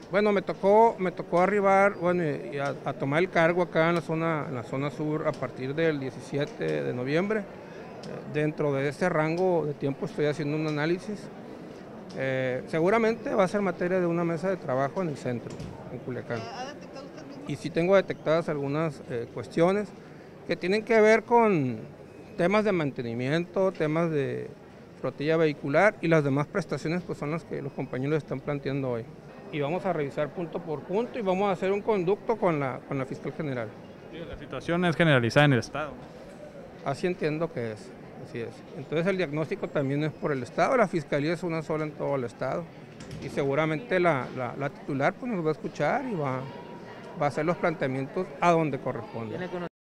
Bueno, me tocó arribar, bueno, y a tomar el cargo acá en la zona sur a partir del 17 de noviembre. Dentro de ese rango de tiempo estoy haciendo un análisis. Seguramente va a ser materia de una mesa de trabajo en el centro, en Culiacán. ¿Ha detectado usted mismo? Y sí tengo detectadas algunas cuestiones que tienen que ver con temas de mantenimiento, temas de flotilla vehicular y las demás prestaciones pues son las que los compañeros están planteando hoy. Y vamos a revisar punto por punto y vamos a hacer un conducto con la fiscal general. Sí, la situación es generalizada en el estado. Así entiendo que es, así es. Entonces el diagnóstico también es por el estado, la fiscalía es una sola en todo el estado y seguramente la titular pues nos va a escuchar y va a hacer los planteamientos a donde corresponde.